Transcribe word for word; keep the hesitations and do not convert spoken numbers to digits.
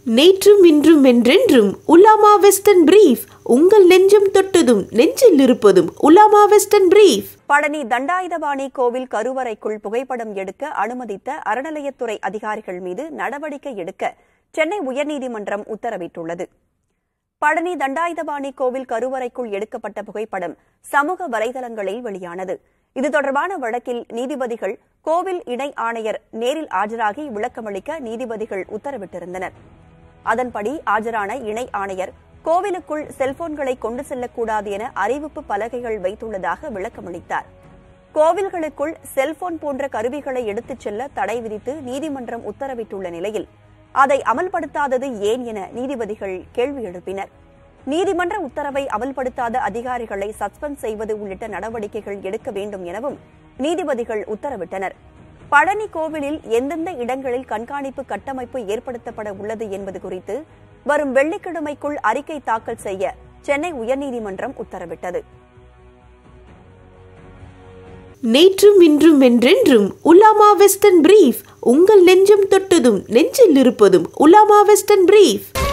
நேற்றும் இன்றும் என்றென்றும் உலாமா வெஸ்டர்ன் பிரீஃப் உங்கள் நெஞ்சம் தொட்டதும் நெஞ்சில் இருப்பதும் உலாமா வெஸ்டர்ன் பிரீஃப். பழனி தண்டாயுதபாணி கோவில் கருவறைக்குள் புகைப்படம் எடுக்க அனுமதித்த அறநிலையத்துறை அதிகாரிகள் மீது நடவடிக்கை எடுக்க சென்னை உயர்நீதிமன்றம் உத்தரவிட்டுள்ளது. பழனி தண்டாயுதபாணி கோவில் கருவறைக்குள் எடுக்கப்பட்ட புகைப்படம் சமூக வலைதளங்களில் வெளியானது. இது தொடர்பான வழக்கில் நீதிபதிகள் கோவில் இணை ஆணையர் நேரில் ஆஜராகி விளக்கமளிக்க நீதிபதிகள் உத்தரவிட்டிருந்தனர். அதன்படி ஆஜரான இணை ஆணையர் கோவிலுக்குள் செல்போன்களை கொண்டு செல்லக்கூடாது என அறிவிப்பு பலகைகள் வைத்துள்ளதாக விளக்கமளித்தார். கோவில்களுக்குள் செல்போன் போன்ற கருவிகளை எடுத்துச் செல்ல தடை விதித்து நீதிமன்றம் உத்தரவிட்டுள்ள நிலையில் அதை அமல்படுத்தாதது ஏன் என நீதிபதிகள் கேள்வி எழுப்பினர். நீதிமன்ற உத்தரவை அமல்படுத்தாத அதிகாரிகளை சஸ்பெண்ட் செய்வது உள்ளிட்ட நடவடிக்கைகள் எடுக்க வேண்டும் எனவும் நீதிபதிகள் உத்தரவிட்டனர். பழனி கோவிலில் எந்தெந்த இடங்களில் கண்காணிப்பு கட்டமைப்பு ஏற்படுத்தப்பட உள்ளது என்பது குறித்து வரும் வெள்ளிக்கிழமைக்குள் அறிக்கை தாக்கல் செய்ய சென்னை உயர்நீதிமன்றம் உத்தரவிட்டது. நேற்றும் இன்றும் என்றென்றும் உலாமா வெஸ்டர்ன் பிரீஃப் உங்கள் நெஞ்சம் தொட்டதும் நெஞ்சில் இருப்பதும் உலாமா வெஸ்டர்ன் பிரீஃப்.